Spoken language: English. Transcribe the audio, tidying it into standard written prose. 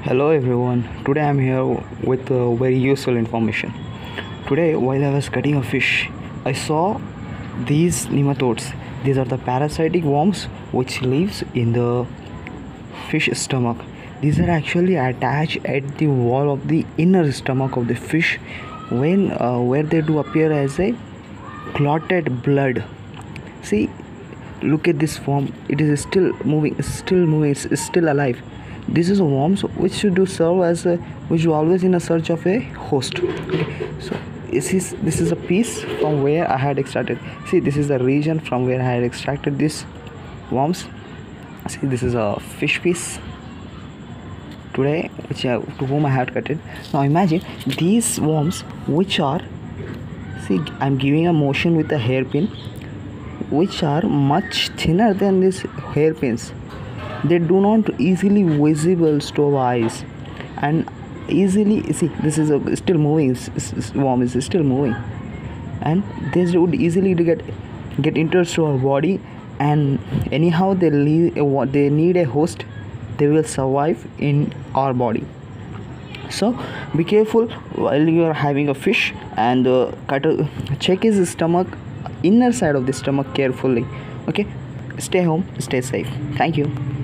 Hello everyone. Today I'm here with very useful information. Today, while I was cutting a fish, I saw these nematodes. These are the parasitic worms which lives in the fish stomach. These are actually attached at the wall of the inner stomach of the fish, when where they do appear as a clotted blood. See, look at this worm. It is still moving, it's still alive. This is a worm which should do serve as a, which is always in a search of a host. Okay, so this is a piece from where I had extracted. See, this is the region from where I had extracted these worms. See, this is a fish piece today to whom I had cut it. Now imagine these worms which are, see, I'm giving a motion with a hairpin, which are much thinner than these hairpins. They do not easily visible to our eyes, and easily, see, this is still moving. Worm is still moving, and this would easily get into our body, and anyhow they need a host. They will survive in our body. So be careful while you are having a fish, and check his stomach, inner side of the stomach carefully. Okay, stay home, stay safe. Thank you.